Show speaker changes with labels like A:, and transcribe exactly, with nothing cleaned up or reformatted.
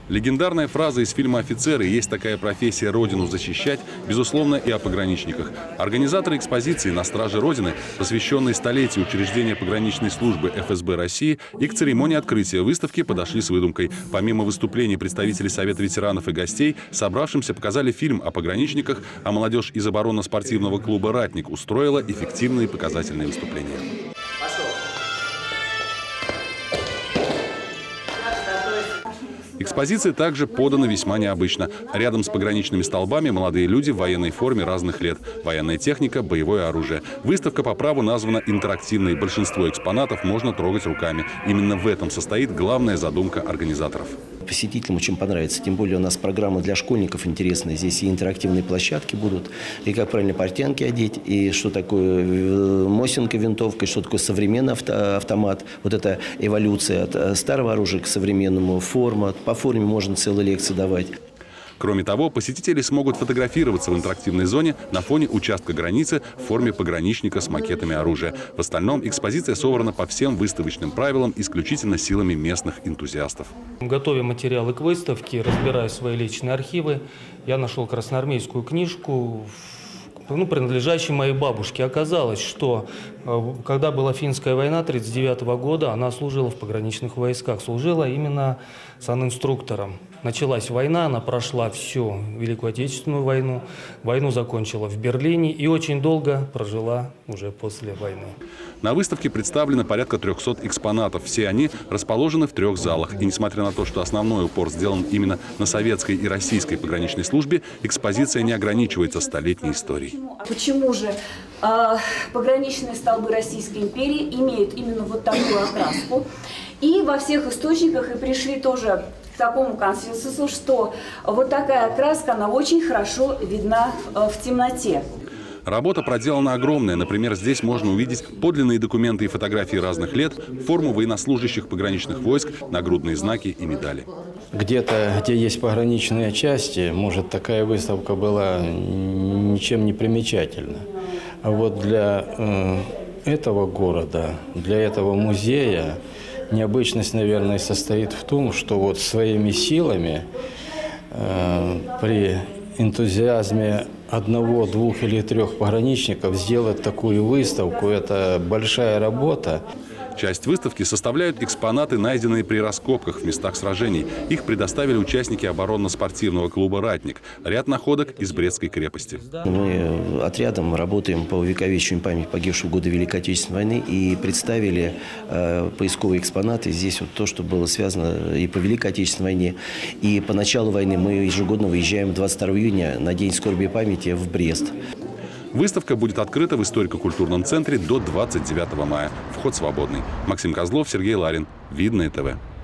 A: Легендарная фраза из фильма «Офицеры» «Есть такая профессия – Родину защищать», безусловно, и о пограничниках. Организаторы экспозиции «На страже Родины», посвященной столетию учреждения пограничной службы эф эс бэ России, и к церемонии открытия выставки подошли с выдумкой. Помимо выступлений представителей Совета ветеранов и гостей, собравшимся показали фильм о пограничниках, а молодежь из оборонно-спортивного клуба «Ратник» устроила эффективные показательные выступления. Экспозиция также подана весьма необычно. Рядом с пограничными столбами молодые люди в военной форме разных лет. Военная техника, боевое оружие. Выставка по праву названа интерактивной. Большинство экспонатов можно трогать руками. Именно в этом состоит главная задумка организаторов.
B: Посетителям очень понравится. Тем более у нас программа для школьников интересная. Здесь и интерактивные площадки будут, и как правильно портянки одеть, и что такое Мосинка винтовка, и что такое современный автомат. Вот эта эволюция от старого оружия к современному, форма. По форме можно целые лекции давать.
A: Кроме того, посетители смогут фотографироваться в интерактивной зоне на фоне участка границы в форме пограничника с макетами оружия. В остальном экспозиция собрана по всем выставочным правилам исключительно силами местных энтузиастов.
C: Готовя материалы к выставке, разбирая свои личные архивы, я нашел красноармейскую книжку, ну, принадлежащей моей бабушке. Оказалось, что когда была финская война тысяча девятьсот тридцать девятого года, она служила в пограничных войсках, служила именно санинструктором. Началась война, она прошла всю Великую Отечественную войну, войну закончила в Берлине и очень долго прожила уже после войны.
A: На выставке представлено порядка трёхсот экспонатов. Все они расположены в трех залах. И несмотря на то, что основной упор сделан именно на советской и российской пограничной службе, экспозиция не ограничивается столетней историей.
D: Почему же э, пограничные столбы Российской империи имеют именно вот такую окраску? И во всех источниках и пришли тоже к такому консенсусу, что вот такая окраска, она очень хорошо видна э, в темноте.
A: Работа проделана огромная. Например, здесь можно увидеть подлинные документы и фотографии разных лет, форму военнослужащих пограничных войск, нагрудные знаки и медали.
E: Где-то, где есть пограничные части, может, такая выставка была ничем не примечательна. А вот для э, этого города, для этого музея необычность, наверное, состоит в том, что вот своими силами э, при энтузиазме одного, двух или трех пограничников сделать такую выставку – это большая работа.
A: Часть выставки составляют экспонаты, найденные при раскопках в местах сражений. Их предоставили участники оборонно-спортивного клуба «Ратник». Ряд находок из Брестской крепости.
B: Мы отрядом работаем по увековечиванию памяти погибших в годы Великой Отечественной войны и представили э, поисковые экспонаты. Здесь вот то, что было связано и по Великой Отечественной войне, и по началу войны. Мы ежегодно выезжаем двадцать второго июня на День скорби и памяти в Брест.
A: Выставка будет открыта в историко-культурном центре до двадцать девятого мая. Вход свободный. Максим Козлов, Сергей Ларин. Видное ТВ.